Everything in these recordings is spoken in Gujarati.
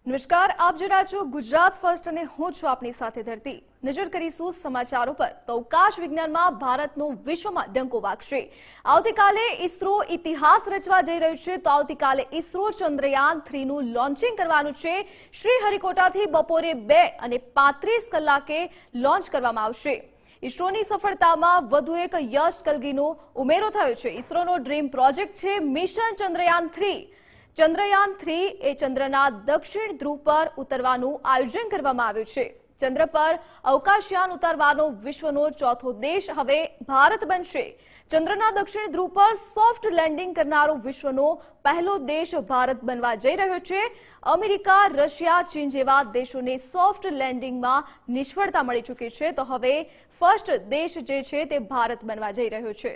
નમસ્કાર, આપ જોઈ રહ્યા છો ગુજરાત ફર્સ્ટ અને હું છું આપની સાથે ધરતી। નજર કરીશું સમાચારો પર તો અવકાશ વિજ્ઞાનમાં ભારતનો વિશ્વમાં ડંકો વાગશે। આવતીકાલે ઇસરો ઇતિહાસ રચવા જઈ રહ્યું છે। તો આવતીકાલે ઇસરો ચંદ્રયાન 3 નું લોન્ચિંગ કરવાનું છે। શ્રીહરિકોટાથી બપોરે 2:35 કલાકે લોન્ચ કરવામાં આવશે। ઇસરોની સફળતામાં વધુ એક યશ કલગીનો ઉમેરો થયો છે। ઇસરોનો ડ્રીમ પ્રોજેક્ટ છે મિશન ચંદ્રયાન 3। ચંદ્રયાન 3 એ ચંદ્રના દક્ષિણ ધ્રુવ પર ઉતરવાનું આયોજન કરવામાં આવ્યું છે। ચંદ્ર પર અવકાશયાન ઉતારવાનો વિશ્વનો ચોથો દેશ હવે ભારત બનશે। ચંદ્રના દક્ષિણ ધ્રુવ પર સોફ્ટ લેન્ડિંગ કરનારો વિશ્વનો પહેલો દેશ ભારત બનવા જઈ રહ્યો છે। અમેરિકા, રશિયા, ચીન જેવા દેશોને સોફ્ટ લેન્ડિંગમાં નિષ્ફળતા મળી ચૂકી છે, તો હવે ફર્સ્ટ દેશ જે છે તે ભારત બનવા જઈ રહ્યો છે।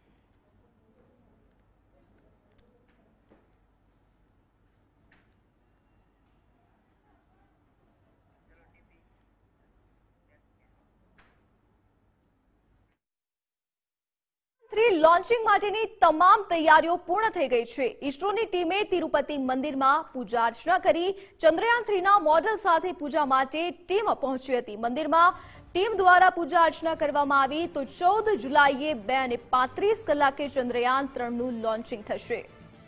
લોન્ચિંગ માટેની તમામ તૈયારીઓ પૂર્ણ થઈ ગઈ છે। ઇસરોની ટીમે તિરુપતિ મંદિરમાં પૂજા અર્ચના કરી। ચંદ્રયાન 3ના મોડલ સાથે પૂજા માટે ટીમ પહોંચી હતી। મંદિરમાં ટીમ દ્વારા પૂજા અર્ચના કરવામાં આવી। તો 14 જુલાઈએ 2:35 કલાકે ચંદ્રયાન 3નું લોન્ચિંગ થશે।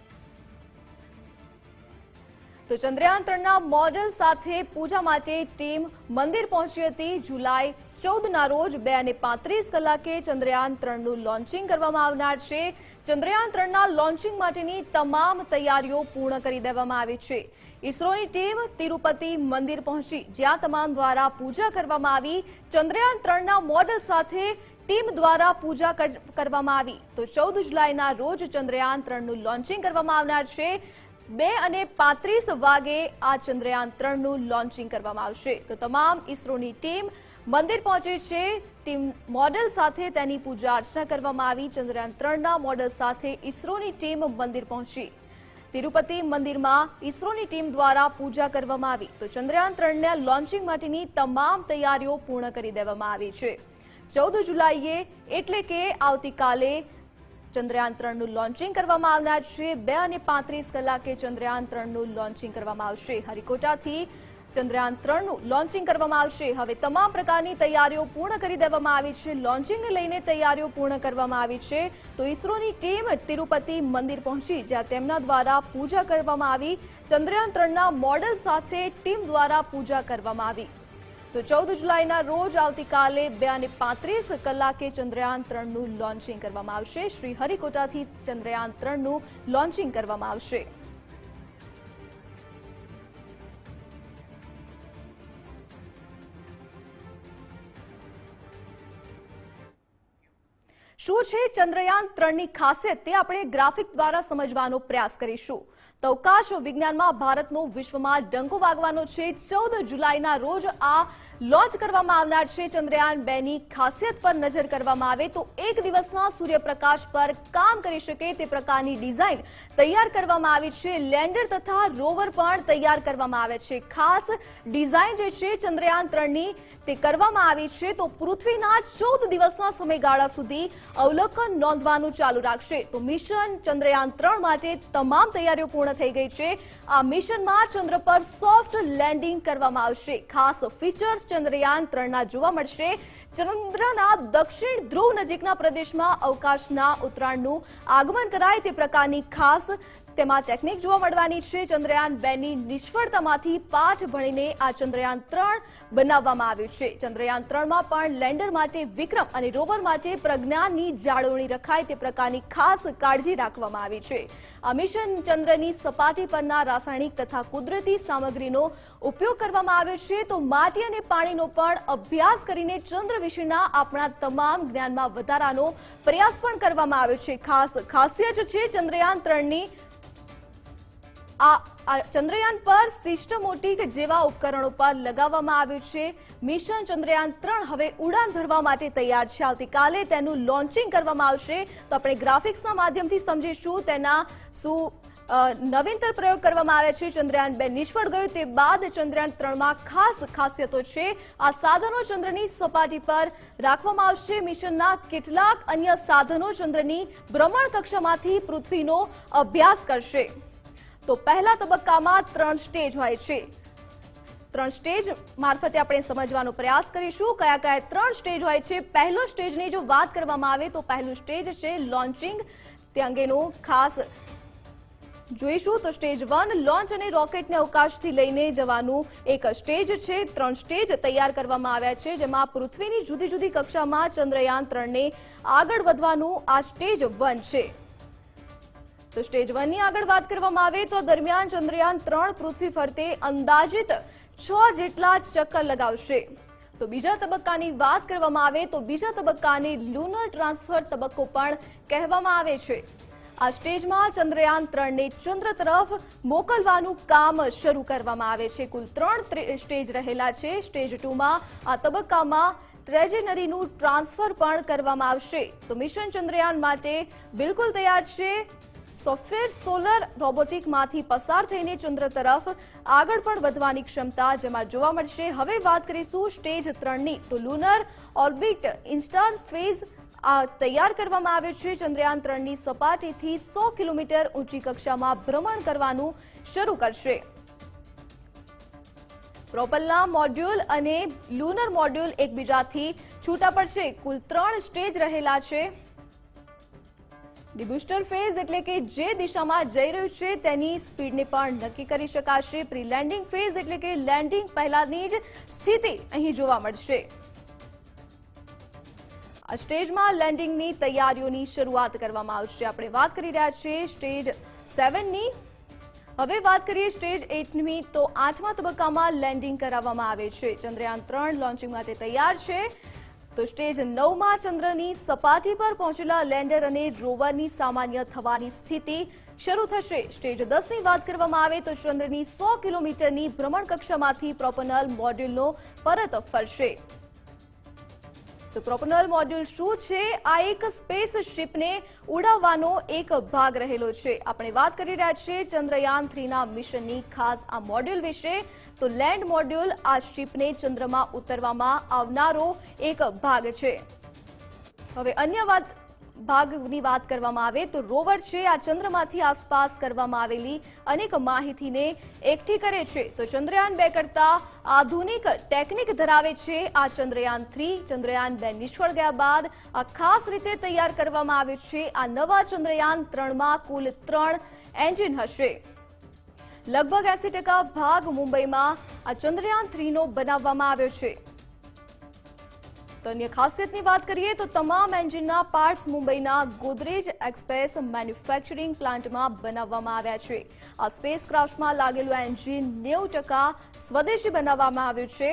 તો ચંદ્રયાન 3ના મોડલ સાથે પૂજા માટે ટીમ મંદિર પહોંચી હતી। જુલાઈ 14ના રોજ 2:35 કલાકે ચંદ્રયાન 3નું લોન્ચિંગ કરવામાં આવનાર છે। ચંદ્રયાન 3ના લોન્ચિંગ માટેની તમામ તૈયારીઓ પૂર્ણ કરી દેવામાં આવી છે। ઇસરોની ટીમ તિરુપતિ મંદિર પહોંચી, જ્યાં તમામ દ્વારા પૂજા કરવામાં આવી। ચંદ્રયાન 3ના મોડલ સાથે ટીમ દ્વારા પૂજા કરવામાં આવી। તો 14 જુલાઈના રોજ ચંદ્રયાન 3નું લોન્ચિંગ કરવામાં આવનાર છે। 2:35 વાગે આ ચંદ્રયાન 3નું લોન્ચિંગ કરવામાં આવશે। તો તમામ ઇસરોની ટીમ મંદિર પહોંચી છે। ટીમ મોડલ સાથે તેની પૂજા અર્ચના કરવામાં આવી। ચંદ્રયાન 3ના મોડલ સાથે ઇસરોની ટીમ મંદિર પહોંચી। તિરુપતિ મંદિરમાં ઇસરોની ટીમ દ્વારા પૂજા કરવામાં આવી। તો ચંદ્રયાન 3ના લોન્ચિંગ માટેની તમામ તૈયારીઓ પૂર્ણ કરી દેવામાં આવી છે। 14 જુલાઈએ એટલે કે આવતીકાલે ચંદ્રયાન 3નું લોન્ચિંગ કરવામાં આવનાર છે। 2:35 કલાકે ચંદ્રયાન 3નું લોન્ચિંગ કરવામાં આવશે। હરિકોટાથી ચંદ્રયાન 3નું લોન્ચિંગ કરવામાં આવશે। હવે તમામ પ્રકારની તૈયારીઓ પૂર્ણ કરી દેવામાં આવી છે। લોન્ચિંગને લઈને તૈયારીઓ પૂર્ણ કરવામાં આવી છે। તો ઇસરોની ટીમ તિરુપતિ મંદિર પહોંચી, જ્યાં તેમના દ્વારા પૂજા કરવામાં આવી। ચંદ્રયાન 3ના મોડલ સાથે ટીમ દ્વારા પૂજા કરવામાં આવી। તો 14 જુલાઈના રોજ આવતીકાલે 2:35 કલાકે ચંદ્રયાન 3નું લોન્ચિંગ કરવામાં આવશે। શ્રીહરિકોટાથી ચંદ્રયાન 3નું લોન્ચિંગ કરવામાં આવશે। શું છે ચંદ્રયાન 3ની ખાસિયત, તે આપણે ગ્રાફિક દ્વારા સમજવાનો પ્રયાસ કરીશું। તો અવકાશ વિજ્ઞાનમાં ભારતનો વિશ્વમાં ડંકો વાગવાનો છે। 14 જુલાઈના રોજ આ લોન્ચ કરવામાં આવનાર છે। ચંદ્રયાન 2ની ખાસિયત પર નજર કરવામાં આવે તો એક દિવસમાં સૂર્યપ્રકાશ પર કામ કરી શકે તે પ્રકારની ડિઝાઇન તૈયાર કરવામાં આવી છે। લેન્ડર તથા રોવર પણ તૈયાર કરવામાં આવે છે। ખાસ ડિઝાઇન જે છે ચંદ્રયાન 3ની તે કરવામાં આવી છે। તો પૃથ્વીના 14 દિવસના સમયગાળા સુધી અવલોકન નોંધવાનું ચાલુ રાખશે। તો મિશન ચંદ્રયાન 3 માટે તમામ તૈયારીઓ પૂર્ણ થઈ ગઈ છે। આ મિશનમાં ચંદ્ર પર સોફ્ટ લેન્ડિંગ કરવામાં આવશે। ખાસ ફીચર્સ ચંદ્રયાન 3ના જોવા મળશે। ચંદ્રના દક્ષિણ ધ્રુવ નજીકના પ્રદેશમાં અવકાશના ઉતરાણનું આગમન કરાય તે પ્રકારની ખાસ તેમાં ટેકનિક જોવા મળવાની છે। ચંદ્રયાન 2ની નિષ્ફળતામાંથી પાઠ ભણીને આ ચંદ્રયાન 3 બનાવવામાં આવ્યું છે। ચંદ્રયાન 3માં પણ લેન્ડર માટે વિક્રમ અને રોવર માટે પ્રજ્ઞાનની જાળવણી રખાય તે પ્રકારની ખાસ કાળજી રાખવામાં આવી છે। આ મિશન ચંદ્રની સપાટી પરના રાસાયણિક તથા કુદરતી સામગ્રીનો ઉપયોગ કરવામાં આવ્યો છે। તો માટી અને પાણીનો પણ અભ્યાસ કરીને ચંદ્ર વિશેના આપણા તમામ જ્ઞાનમાં વધારાનો પ્રયાસ પણ કરવામાં આવ્યો છે। ખાસ ખાસિયત છે ચંદ્રયાન 3ની આ ચંદ્રયાન પર સિસ્ટમોટિક જેવા ઉપકરણો પર લગાવવામાં આવ્યું છે। મિશન ચંદ્રયાન 3 હવે ઉડાન ભરવા માટે તૈયાર છે। આવતીકાલે તેનું લોન્ચિંગ કરવામાં આવશે। તો આપણે ગ્રાફિક્સના માધ્યમથી સમજીશું તેના શું નવીનતર પ્રયોગ કરવામાં આવે છે। ચંદ્રયાન 2 નિષ્ફળ ગયું તે બાદ ચંદ્રયાન 3માં ખાસ ખાસિયતો છે। આ સાધનો ચંદ્રની સપાટી પર રાખવામાં આવશે। મિશનના કેટલાક અન્ય સાધનો ચંદ્રની ભ્રમણ કક્ષામાંથી પૃથ્વીનો અભ્યાસ કરશે। તો પહેલા તબક્કામાં 3 સ્ટેજ હોય છે। ત્રણ સ્ટેજ મારફતે આપણે સમજવાનો પ્રયાસ કરીશું કયા કયા ત્રણ સ્ટેજ હોય છે। પહેલો સ્ટેજની જો વાત કરવામાં આવે તો પહેલું સ્ટેજ છે લોન્ચિંગ, તે અંગેનું ખાસ જોઈશું। તો સ્ટેજ 1 લોન્ચ અને રોકેટને અવકાશથી લઈને જવાનું એક સ્ટેજ છે। ત્રણ સ્ટેજ તૈયાર કરવામાં આવ્યા છે, જેમાં પૃથ્વીની જુદી જુદી કક્ષામાં ચંદ્રયાન 3ને આગળ વધવાનું આ સ્ટેજ 1 છે। તો સ્ટેજ 1 ની આગળ વાત કરવામાં આવે તો દરમિયાન ચંદ્રયાન 3 પૃથ્વી ફરતે અંદાજિત 6 જેટલા ચક્કર લગાવશે। તો બીજા તબક્કાની વાત કરવામાં આવે તો બીજા તબક્કાને લુનર ટ્રાન્સફર તબક્કો પણ કહેવામાં આવે છે। આ સ્ટેજમાં ચંદ્રયાન 3ને ચંદ્ર તરફ મોકલવાનું કામ શરૂ કરવામાં આવે છે। કુલ 3 સ્ટેજ રહેલા છે। સ્ટેજ 2માં આ તબક્કામાં ટ્રેજેનરીનું ટ્રાન્સફર પણ કરવામાં આવશે। તો મિશન ચંદ્રયાન માટે બિલકુલ તૈયાર છે। સોફ્ટવેર સોલર રોબોટિકમાંથી પસાર થઈને ચંદ્ર તરફ આગળ પણ વધવાની ક્ષમતા જેમાં જોવા મળશે। હવે વાત કરીશું સ્ટેજ 3ની। તો લુનર ઓર્બિટ ઇન્ટરફેસ તૈયાર કરવામાં આવ્યો છે। ચંદ્રયાન 3ની સપાટીથી 100 કિલોમીટર ઊંચી કક્ષામાં ભ્રમણ કરવાનું શરૂ કરશે। પ્રોપલના મોડ્યુલ અને લુનર મોડ્યુલ એકબીજાથી છૂટા પડશે। કુલ 3 સ્ટેજ રહેલા છે। ડિબુસ્ટર ફેઝ એટલે કે જે દિશામાં જઈ રહ્યું છે તેની સ્પીડને પણ નક્કી કરી શકાશે। પ્રી લેન્ડિંગ ફેઝ એટલે કે લેન્ડિંગ પહેલાની જ સ્થિતિ અહીં જોવા મળશે। આ સ્ટેજમાં લેન્ડિંગની તૈયારીઓની શરૂઆત કરવામાં આવશે। આપણે વાત કરી રહ્યા છીએ સ્ટેજ 7ની। હવે વાત કરીએ સ્ટેજ 8ની। તો 8મા તબક્કામાં લેન્ડિંગ કરાવવામાં આવે છે। ચંદ્રયાન 3 લોન્ચિંગ માટે તૈયાર છે। તો સ્ટેજ 9માં ચંદ્રની સપાટી પર પહોંચેલા લેન્ડર અને રોવરની સામાન્ય થવાની સ્થિતિ શરૂ થશે। સ્ટેજ 10ની વાત કરવામાં આવે તો ચંદ્રની 100 કિલોમીટરની ભ્રમણ કક્ષામાંથી પ્રોપનલ મોડ્યુલનો પરત ફરશે। તો પ્રોપનલ મોડ્યુલ શું છે? આ એક સ્પેસ શિપને ઉડાવવાનો એક ભાગ રહેલો છે। આપણે વાત કરી રહ્યા છીએ ચંદ્રયાન 3ના મિશનની ખાસ આ મોડ્યુલ વિશે। તો લેન્ડ મોડ્યુલ આ શિપને ચંદ્રમાં ઉતરવામાં આવનારો એક ભાગ છે। હવે અન્ય ભાગની વાત કરવામાં આવે તો રોવર છે આ ચંદ્રમાંથી આસપાસ કરવામાં આવેલી અનેક માહિતીને એકઠી કરે છે। તો ચંદ્રયાન 2 કરતા આધુનિક ટેકનિક ધરાવે છે આ ચંદ્રયાન 3। ચંદ્રયાન 2 નિષ્ફળ ગયા બાદ આ ખાસ રીતે તૈયાર કરવામાં આવ્યું છે। આ નવા ચંદ્રયાન 3માં કુલ 3 એન્જિન હશે। લગભગ 80% ભાગ મુંબઈમાં આ ચંદ્રયાન 3નો બનાવવામાં આવ્યો છે। તો અન્ય ખાસિયતની વાત કરીએ તો તમામ એન્જિનના પાર્ટ્સ મુંબઈના ગોદરેજ એક્સપ્રેસ મેન્યુફેક્ચરિંગ પ્લાન્ટમાં બનાવવામાં આવ્યા છે। આ સ્પેસક્રાફ્ટમાં લાગેલું એન્જિન 90% સ્વદેશી બનાવવામાં આવ્યું છે।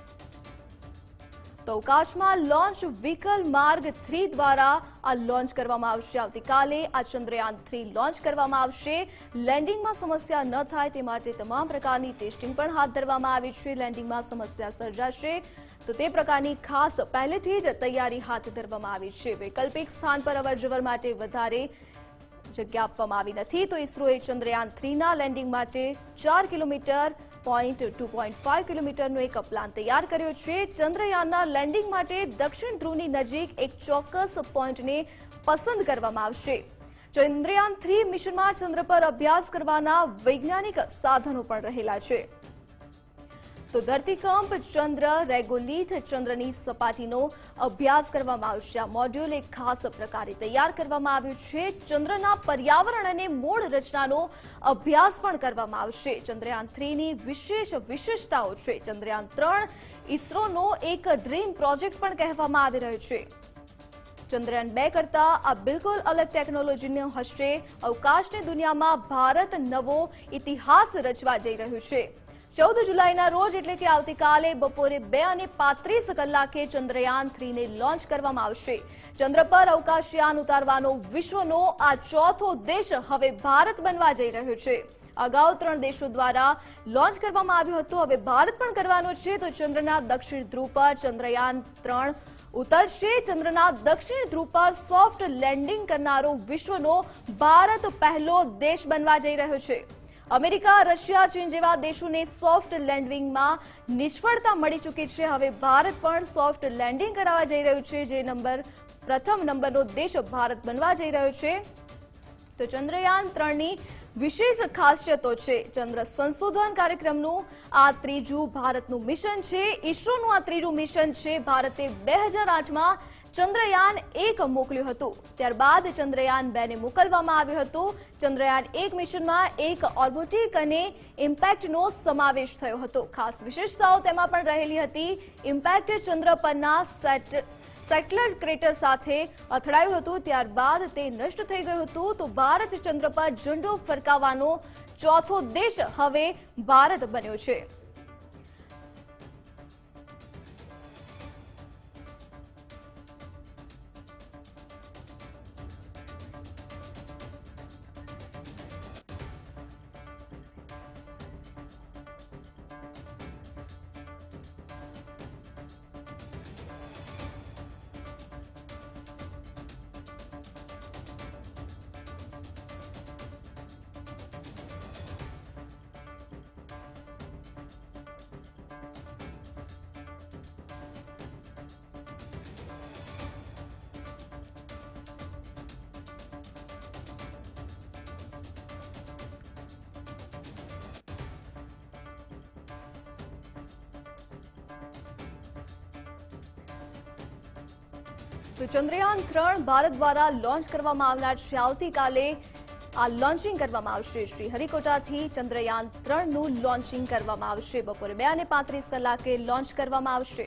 તો અવકાશમાં લોન્ચ વ્હીકલ માર્ગ 3 દ્વારા આ લોન્ચ કરવામાં આવશે। આવતીકાલે આ ચંદ્રયાન 3 લોન્ચ કરવામાં આવશે। લેન્ડિંગમાં સમસ્યા ન થાય તે માટે તમામ પ્રકારની ટેસ્ટિંગ પણ હાથ ધરવામાં આવી છે। લેન્ડિંગમાં સમસ્યા સર્જાશે તો તે પ્રકારની ખાસ પહેલેથી જ તૈયારી હાથ ધરવામાં આવી છે। વૈકલ્પિક સ્થાન પર અવરજવર માટે વધારે જગ્યા આપવામાં આવી નથી। તો ઇસરોએ ચંદ્રયાન 3ના લેન્ડિંગ માટે 4 કિલોમીટર 2.5 કિલોમીટરનો એક પ્લાન તૈયાર કર્યો છે। ચંદ્રયાનના લેન્ડિંગ માટે દક્ષિણ ધ્રુવની નજીક એક ચોક્કસ પોઈન્ટને પસંદ કરવામાં આવશે। ચંદ્રયાન 3 મિશનમાં ચંદ્ર પર અભ્યાસ કરવાના વૈજ્ઞાનિક સાધનો પણ રહેલા છે। તો ધરતીકંપ, ચંદ્ર, રેગોલિથ, ચંદ્રની સપાટીનો અભ્યાસ કરવામાં આવશે। આ મોડ્યુલ એક ખાસ પ્રકારે તૈયાર કરવામાં આવ્યું છે। ચંદ્રના પર્યાવરણ અને મૂળ રચનાનો અભ્યાસ પણ કરવામાં આવશે। ચંદ્રયાન 3ની વિશેષતાઓ છે। ચંદ્રયાન 3 ઇસરોનો એક ડ્રીમ પ્રોજેક્ટ પણ કહેવામાં આવી રહ્યો છે। ચંદ્રયાન 2 કરતા આ બિલકુલ અલગ ટેકનોલોજીનો હશે। અવકાશની દુનિયામાં ભારત નવો ઇતિહાસ રચવા જઈ રહ્યું છે। 14 જુલાઈના રોજ એટલે કે આવતીકાલે બપોરે 2:35 કલાકે ચંદ્રયાન 3ને લોન્ચ કરવામાં આવશે। ચંદ્ર પર અવકાશયાન ઉતારવાનો વિશ્વનો આ ચોથો દેશ હવે ભારત બનવા જઈ રહ્યો છે। અગાઉ 3 દેશો દ્વારા લોન્ચ કરવામાં આવ્યું હતું, હવે ભારત પણ કરવાનો છે। તો ચંદ્રના દક્ષિણ ધ્રુવ પર ચંદ્રયાન 3 ઉતરશે। ચંદ્રના દક્ષિણ ધ્રુવ પર સોફ્ટ લેન્ડિંગ કરનારો વિશ્વનો ભારત પહેલો દેશ બનવા જઈ રહ્યો છે। અમેરિકા, રશિયા, ચીન જેવા દેશોને સોફ્ટ લેન્ડિંગમાં નિષ્ફળતા મળી ચૂકી છે। હવે ભારત પણ સોફ્ટ લેન્ડિંગ કરાવવા જઈ રહ્યું છે, જે પ્રથમ નંબરનો દેશ ભારત બનવા જઈ રહ્યો છે। તો ચંદ્રયાન-3ની વિશેષ ખાસિયતો છે. ચંદ્ર સંશોધન કાર્યક્રમનું આ ત્રીજું ભારતનું મિશન છે. ઇસરોનું આ ત્રીજું મિશન છે. ભારતે 2008માં ચંદ્રયાન-1 મોકલ્યું હતું. ત્યારબાદ ચંદ્રયાન-2ને મોકલવામાં આવ્યું હતું. ચંદ્રયાન-1 મિશનમાં એક ઓર્બિટિક અને ઇમ્પેક્ટનો સમાવેશ થયો હતો. ખાસ વિશેષતાઓ તેમાં પણ રહેલી હતી. ઇમ્પેક્ટ ચંદ્ર પરના સેટેલાઇટ ક્રેટર સાથે અથડાયું હતું. ત્યારબાદ તે નષ્ટ થઈ ગયું હતું. તો ભારત ચંદ્ર પર ઝંડો ફરકાવવાનો ચોથો દેશ હવે ભારત બન્યો છે. તો ચંદ્રયાન-3 ભારત દ્વારા લોન્ચ કરવામાં આવનાર છે. આવતીકાલે આ લોન્ચિંગ કરવામાં આવશે. શ્રી હરિકોટાથી ચંદ્રયાન-3નું લોન્ચિંગ કરવામાં આવશે. બપોરે 2:35 કલાકે લોન્ચ કરવામાં આવશે.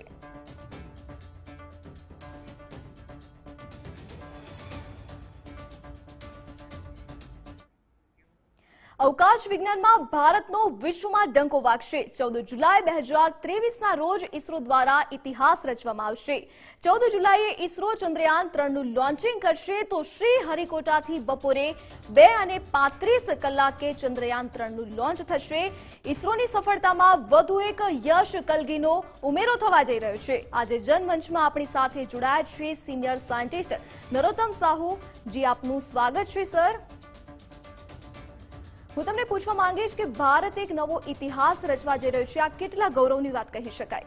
અવકાશ વિજ્ઞાનમાં ભારતનો વિશ્વમાં ડંકો વાગશે. 14 જુલાઈ 2023ના રોજ ઇસરો દ્વારા ઇતિહાસ રચવામાં આવશે. 14 જુલાઈએ ઇસરો ચંદ્રયાન-3નું લોન્ચિંગ કરશે. તો શ્રી હરિકોટાથી બપોરે 2:35 કલાકે ચંદ્રયાન-3નું લોન્ચ થશે. ઇસરોની સફળતામાં વધુ એક યશ કલગીનો ઉમેરો થવા જઈ રહ્યો છે. આજે જનમંચમાં આપણી સાથે જોડાયા છે સિનિયર સાયન્ટિસ્ટ નરોત્તમ સાહુ. જી, આપનું સ્વાગત છે સર. હું તમને પૂછવા માંગીશ કે ભારત એક નવો ઇતિહાસ રચવા જઈ રહ્યો છે. આ કેટલા ગૌરવની વાત કહી શકાય?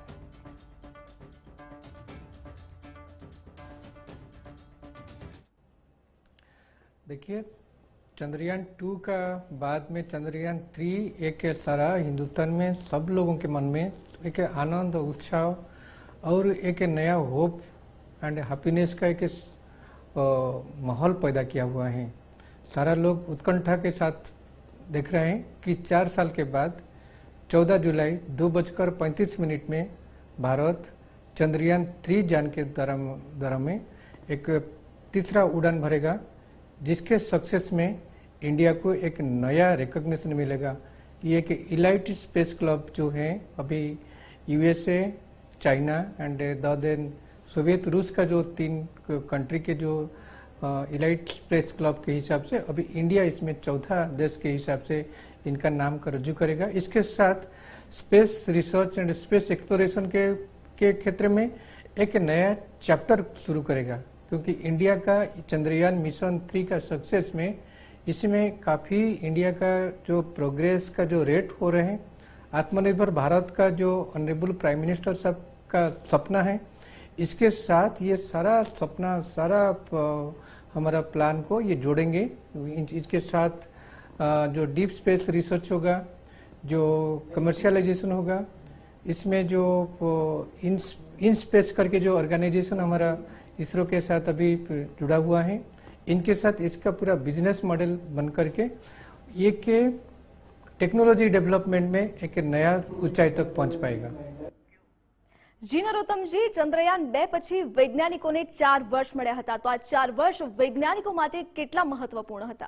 देखिए, चंद्रयान-2 का बाद में चंद्रयान-3 एक सारा हिंदुस्तान में सब लोगों के मन में एक आनंद, उत्साह और एक नया होप एंड हैप्पीनेस का एक माहौल पैदा किया हुआ है. सारा लोग उत्कंठा के साथ देख रहे हैं कि 4 साल के बाद 14 जुलाई 2:35 में भारत चंद्रयान-3 यान के द्वारा में एक तीसरा उड़ान भरेगा, जिसके सक्सेस में इंडिया को एक नया रिकॉग्निशन मिलेगा. ये एक इलाइट स्पेस क्लब जो है, अभी USA, China and then Soviet रूस का जो 3 कंट्री के जो इलाइट स्पेस क्लब के हिसाब से अभी इंडिया इसमें चौथा देश के हिसाब से इनका नाम का रज्जू करेगा. इसके साथ space research and space exploration के क्षेत्र में एक नया चैप्टर शुरू करेगा, क्योंकि इंडिया का चंद्रयान मिशन 3 का सक्सेस में इसमें काफ़ी इंडिया का जो प्रोग्रेस का जो रेट हो रहे हैं, आत्मनिर्भर भारत का जो ऑनरेबल प्राइम मिनिस्टर साहब का सपना है, इसके साथ ये सारा सपना, सारा हमारा प्लान को ये जोड़ेंगे. इसके साथ जो डीप स्पेस रिसर्च होगा, जो कमर्शियलाइजेशन होगा, इसमें जो इन स्पेस करके जो ऑर्गेनाइजेशन हमारा इसरो के साथ अभी जुड़ा हुआ है, इनके साथ इसका पूरा बिजनेस मॉडल बन करके एक टेक्नोलॉजी डेवलपमेंट में एक नया ऊंचाई तक पहुंच पाएगा. જી નરોત્તમજી, ચંદ્રયાન-2 પછી વૈજ્ઞાનિકોને 4 વર્ષ મળ્યા હતા. તો આ 4 વર્ષ વૈજ્ઞાનિકો માટે કેટલા મહત્વપૂર્ણ હતા?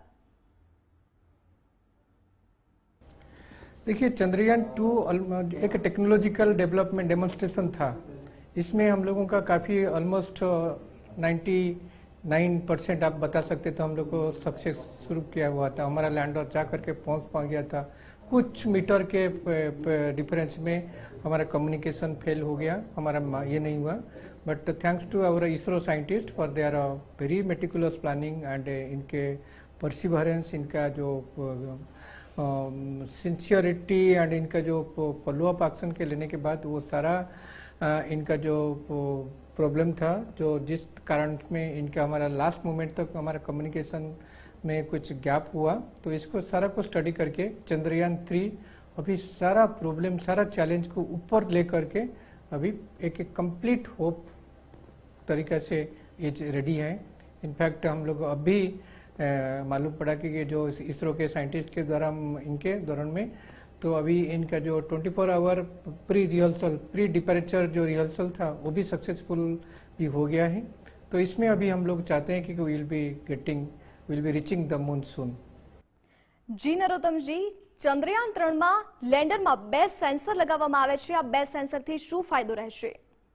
देखिए, चंद्रयान-2 एक टेक्नोलॉजिकल डेवलपमेंट डेमोन्स्ट्रेशन था. इसमें हम लोगों का काफ़ी ऑलमोस्ट 99% आप बता सकते तो हम लोग को सक्सेस शुरू किया हुआ था. हमारा लैंडर जा करके पहुंच गया था. कुछ मीटर के डिफरेंस में हमारा कम्युनिकेशन फेल हो गया, हमारा ये नहीं हुआ. But thanks to our ISRO scientist for their very meticulous planning and इनके परसिवरेंस, इनका जो सिंसियरिटी एंड इनका जो फॉलोअप एक्शन के लेने के बाद वो सारा इनका जो प्रॉब्लम था, जो जिस कारण में इनका हमारा लास्ट मोमेंट तक हमारा कम्युनिकेशन में कुछ गैप हुआ, तो इसको सारा को स्टडी करके चंद्रयान 3 अभी सारा प्रॉब्लम, सारा चैलेंज को ऊपर ले करके अभी एक कंप्लीट होप तरीका से ये रेडी है। इनफैक्ट हम लोग अभी मालूम पड़ा कि जो इसरो के साइंटिस्ट के द्वारा इनके दौरान में, तो अभी इनका जो 24 hour pre rehearsal, pre departure जो रिहर्सल था वो भी सक्सेसफुल भी हो गया है। तो इसमें अभी हम लोग चाहते हैं कि will be reaching the moon soon. Ji Narottam ji, Chandrayaan 3 માં લેન્ડરમાં 2 સેન્સર લગાવવામાં આવે છે। આ 2 સેન્સરથી શું ફાયદો રહેશે?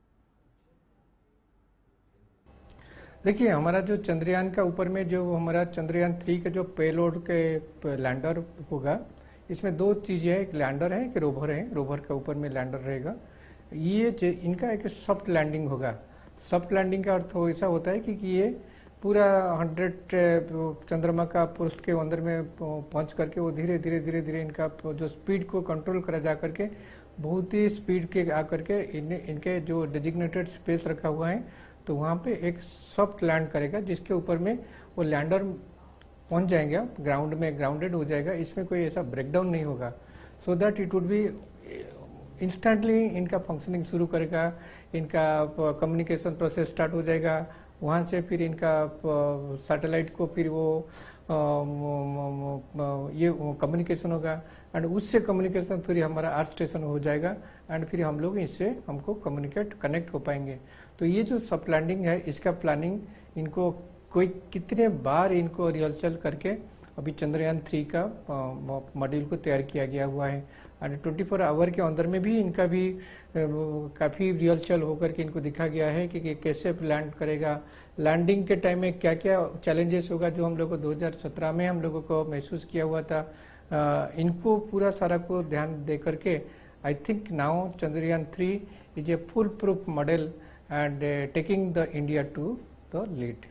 देखिए, हमारा जो चंद्रयान का ऊपर में जो हमारा चंद्रयान 3 का जो पेलोड के लैंडर होगा, इसमें 2 चीजें है, एक लैंडर है, एक रोवर है। रोवर का ऊपर में लैंडर रहेगा। ये इनका एक सॉफ्ट लैंडिंग होगा। सॉफ्ट लैंडिंग का अर्थ ऐसा होता है कि ये पूरा 100 चंद्रमा का पृष्ठ के अंदर में पहुंच करके वो धीरे धीरे इनका जो स्पीड को कंट्रोल करा जा करके बहुत ही स्पीड के आकर के इनके जो डेजिग्नेटेड स्पेस रखा हुआ है, तो वहाँ पे एक सॉफ्ट लैंड करेगा, जिसके ऊपर में वो लैंडर पहुंच जाएंगे, ग्राउंड में ग्राउंडेड हो जाएगा। इसमें कोई ऐसा ब्रेकडाउन नहीं होगा, so that it would be instantly इनका फंक्शनिंग शुरू करेगा, इनका कम्युनिकेशन प्रोसेस स्टार्ट हो जाएगा। वहाँ से फिर इनका सैटेलाइट को फिर वो ये कम्युनिकेशन होगा, एंड उससे कम्युनिकेशन फिर हमारा अर्थ स्टेशन हो जाएगा, एंड फिर हम लोग इससे हमको कनेक्ट हो पाएंगे। तो ये जो सब लैंडिंग है, इसका प्लानिंग इनको कोई कितने बार इनको रिहर्सल करके अभी चंद्रयान 3 का मॉड्यूल को तैयार किया गया हुआ है। एंड 24 आवर के अंदर में भी इनका भी काफ़ी रिहर्सल होकर के इनको दिखा गया है कि कैसे लैंड करेगा, लैंडिंग के टाइम में क्या क्या चैलेंजेस होगा, जो हम लोग को 2017 में हम लोगों को महसूस किया हुआ था। इनको पूरा सारा को ध्यान दे करके I think now Chandrayaan 3 is a full proof model and taking the India to the lead.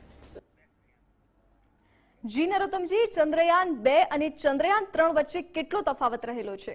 Ji Narottam ji, Chandrayaan 2 અને ચંદ્રયાન 3 વચ્ચે કેટલો તફાવત રહેલો છે?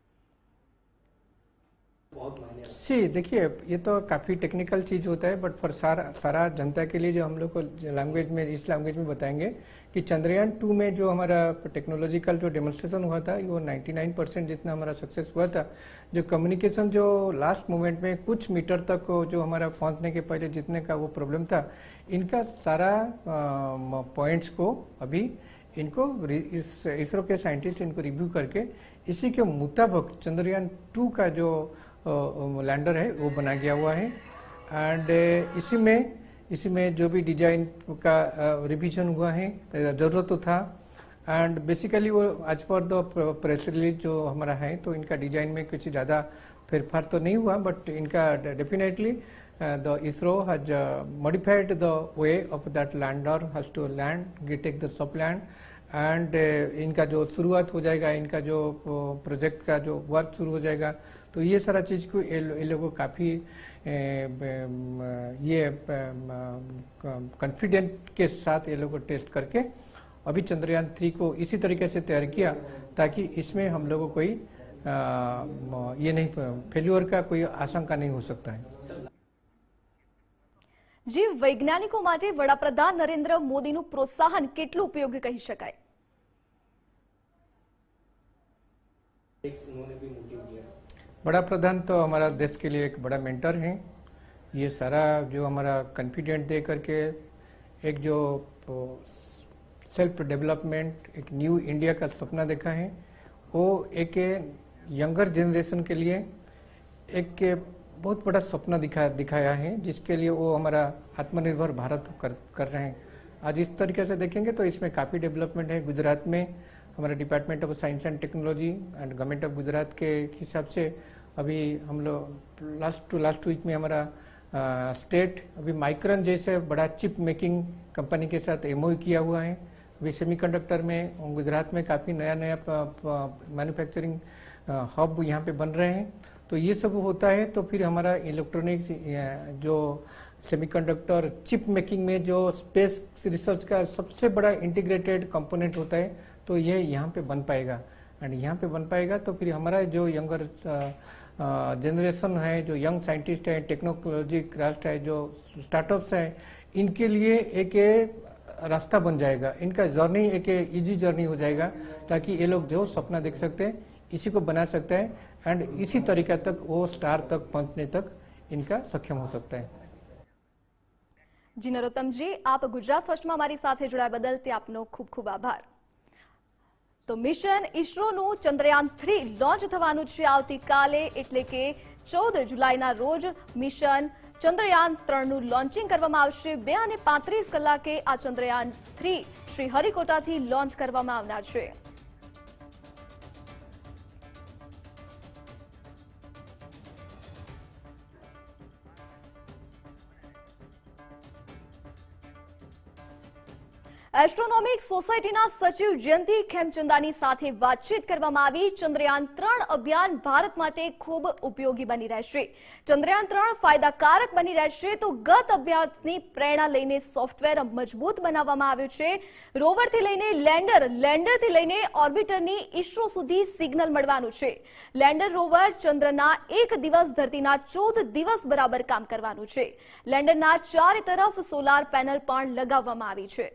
जी देखिए, ये तो काफ़ी टेक्निकल चीज़ होता है, बट फॉर सारा जनता के लिए जो हम लोग को लैंग्वेज में, इस लैंग्वेज में बताएंगे कि चंद्रयान 2 में जो हमारा टेक्नोलॉजिकल जो डेमोन्स्ट्रेशन हुआ था, वो 99% जितना हमारा सक्सेस हुआ था। जो कम्युनिकेशन जो लास्ट मोमेंट में कुछ मीटर तक जो हमारा पहुंचने के पहले जितने का वो प्रॉब्लम था, इनका सारा पॉइंट्स को अभी इनको इसरो के साइंटिस्ट इनको रिव्यू करके इसी के मुताबिक चंद्रयान 2 का जो लैंडर है वो बना गया हुआ है। एंड इसी में जो भी डिजाइन का रिवीजन हुआ है, जरूरत तो था, एंड बेसिकली वो आज पर द प्रेस रिलीज जो हमारा है, तो इनका डिजाइन में कुछ ज़्यादा फेरफार तो नहीं हुआ, बट इनका definitely the ISRO has modified the way of that lander has to land, take the sub land, and इनका जो शुरुआत हो जाएगा, इनका जो प्रोजेक्ट का जो वर्क शुरू हो जाएगा। तो ये सारा चीज़ को ये लोगों को काफ़ी ये कॉन्फिडेंट के साथ ये लोगों को टेस्ट करके अभी चंद्रयान 3 को इसी तरीके से तैयार किया, ताकि इसमें हम लोगों को कोई ये नहीं, फेल्यूर का कोई आशंका नहीं हो सकता है। जी, वैज्ञानिकों માટે વડાપ્રધાન નરેન્દ્ર મોદીનું પ્રોત્સાહન કેટલું ઉપયોગી કહી શકાય? बड़ा प्रधान तो हमारा देश के लिए एक बड़ा मेंटर हैं। ये सारा जो हमारा कॉन्फिडेंट दे करके एक जो सेल्फ डेवलपमेंट, एक न्यू इंडिया का सपना देखा है, वो एक यंगर जनरेशन के लिए एक बहुत बड़ा सपना दिखाया है, जिसके लिए वो हमारा आत्मनिर्भर भारत कर रहे हैं। आज इस तरीके से देखेंगे तो इसमें काफ़ी डेवलपमेंट है। गुजरात में हमारा department of science and technology and government of Gujarat के हिसाब से अभी हम लोग लास्ट वीक में हमारा स्टेट अभी माइक्रॉन जैसे बड़ा चिप मेकिंग कंपनी के साथ एमओयू किया हुआ है। अभी सेमीकंडक्टर में गुजरात में काफ़ी नया मैन्युफैक्चरिंग हब यहाँ पे बन रहे हैं। तो ये सब होता है, तो फिर हमारा इलेक्ट्रॉनिक्स जो सेमीकंडक्टर चिप मेकिंग में जो स्पेस रिसर्च का सबसे बड़ा इंटीग्रेटेड कंपोनेंट होता है, तो ये यहाँ पे बन पाएगा। एंड यहाँ पे बन पाएगा तो फिर हमारा जो यंगर जनरेशन है, जो यंग साइंटिस्ट है, टेक्नोलॉजी क्राफ्ट है, जो स्टार्टअप्स है, इनके लिए एक रास्ता बन जाएगा, इनका जर्नी एक इजी जर्नी हो जाएगा, ताकि ये लोग जो सपना देख सकते हैं इसी को बना सकते हैं एंड इसी तरीका तक वो स्टार तक पहुंचने तक इनका सक्षम हो सकता है। જી નરોત્તમજી, આપ ગુજરાત ફર્સ્ટમાં મારી સાથે જોડાયા બદલ તે આપનો ખૂબ ખૂબ આભાર। તો મિશન ઈસરોનું ચંદ્રયાન 3 લોન્ચ થવાનું છે આવતીકાલે, એટલે કે 14 જુલાઈના રોજ મિશન ચંદ્રયાન 3નું લોન્ચિંગ કરવામાં આવશે। 2:35 કલાકે આ ચંદ્રયાન 3 શ્રીહરિકોટાથી લોન્ચ કરવામાં આવનાર છે। એસ્ટ્રોનોમિક સોસાયટીના સચિવ જયંતિ ખેમચંદાની સાથે વાતચીત કરવામાં આવી। ચંદ્રયાન 3 અભિયાન ભારત માટે ખૂબ ઉપયોગી બની રહેશે। ચંદ્રયાન 3 ફાયદાકારક બની રહેશે તો ગત અભ્યાસની પ્રેરણા લઈને સોફ્ટવેર મજબૂત બનાવવામાં આવ્યું છે। રોવરથી લઈને લેન્ડર, લેન્ડરથી લઈને ઓર્બિટરની ઈસરો સુધી સિગ્નલ મળવાનું છે। લેન્ડર રોવર ચંદ્રના 1 દિવસ, ધરતીના 14 દિવસ બરાબર કામ કરવાનું છે। લેન્ડરના ચારે તરફ સોલાર પેનલ પણ લગાવવામાં આવી છે।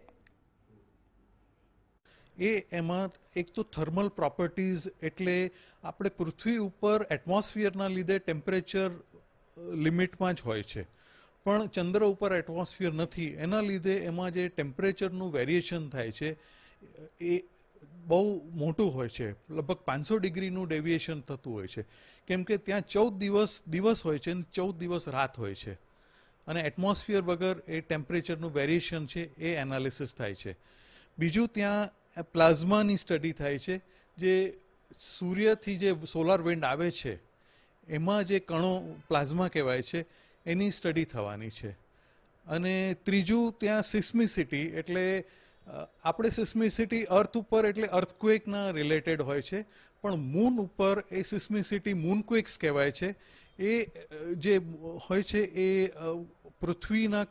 એમાં એક તો થર્મલ પ્રોપર્ટીઝ, એટલે આપણે પૃથ્વી ઉપર એટમોસ્ફિયરના લીધે ટેમ્પરેચર લિમિટમાં જ હોય છે, પણ ચંદ્ર ઉપર એટમોસ્ફિયર નથી, એના લીધે એમાં જે ટેમ્પરેચરનું વેરિએશન થાય છે એ બહુ મોટું હોય છે, લગભગ 500 ડિગ્રીનું ડેવિએશન થતું હોય છે, કેમ કે ત્યાં 14 દિવસ હોય છે અને 14 દિવસ રાત હોય છે, અને એટમોસ્ફિયર વગર એ ટેમ્પરેચરનું વેરિએશન છે એ એનાલિસિસ થાય છે। બીજું ત્યાં પ્લાઝમાની સ્ટડી થાય છે, જે સૂર્યથી જે સોલાર વિન્ડ આવે છે એમાં જે કણો પ્લાઝમા કહેવાય છે એની સ્ટડી થવાની છે। અને ત્રીજું ત્યાં સિસ્મિસિટી, એટલે આપણે સિસ્મિસિટી અર્થ ઉપર એટલે અર્થક્વેકના રિલેટેડ હોય છે, પણ મૂન ઉપર એ સિસ્મિસિટી મૂનક્વેક્સ કહેવાય છે। એ જે હોય છે એ પૃથ્વીના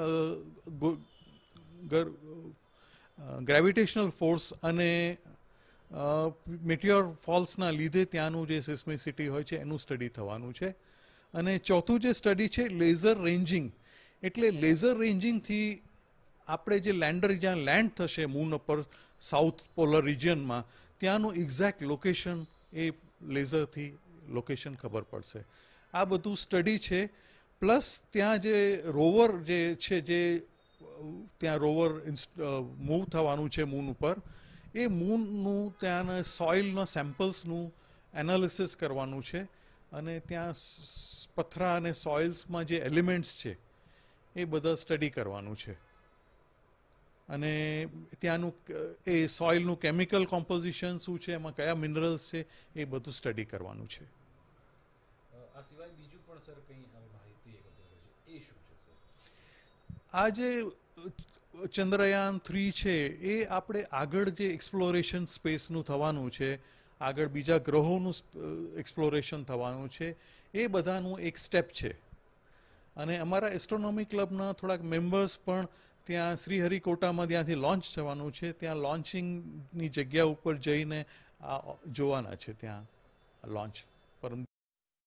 ગ્રેવિટેશનલ ફોર્સ અને મિટિયોર ફોલ્સના લીધે ત્યાંનું જે સિસ્મિસિટી હોય છે એનું સ્ટડી થવાનું છે। અને ચોથું જે સ્ટડી છે લેઝર રેન્જિંગ, એટલે લેઝર રેન્જિંગથી આપણે જે લેન્ડર જ્યાં લેન્ડ થશે મૂન ઉપર સાઉથ પોલર રિજિયનમાં, ત્યાંનું એક્ઝેક્ટ લોકેશન એ લેઝરથી લોકેશન ખબર પડશે। આ બધું સ્ટડી છે, પ્લસ ત્યાં જે રોવર જે છે, જે ત્યાં રોવર મૂવ થવાનું છે મૂન ઉપર, એ મૂનનું ત્યાંના સોઇલના સેમ્પલ્સનું એનાલિસિસ કરવાનું છે, અને ત્યાં પથરા અને સોઇલ્સમાં જે એલિમેન્ટ્સ છે એ બધા સ્ટડી કરવાનું છે, અને ત્યાંનું એ સોઇલનું કેમિકલ કોમ્પોઝિશન શું છે, એમાં કયા મિનરલ્સ છે એ બધું સ્ટડી કરવાનું છે। આ સિવાય બીજું પણ સર કંઈ માહિતી એકત્ર છે, એ શું છે સર? આ જે ચંદ્રયાન 3 છે એ આપણે આગળ જે એક્સપ્લોરેશન સ્પેસનું થવાનું છે, આગળ બીજા ગ્રહોનું એક્સપ્લોરેશન થવાનું છે, એ બધાનું એક સ્ટેપ છે। અને અમારા એસ્ટ્રોનોમી ક્લબના થોડાક મેમ્બર્સ પણ ત્યાં શ્રીહરિકોટામાં ત્યાંથી લોન્ચ થવાનું છે, ત્યાં લોન્ચિંગની જગ્યા ઉપર જઈને જોવાના છે ત્યાં લોન્ચ પર।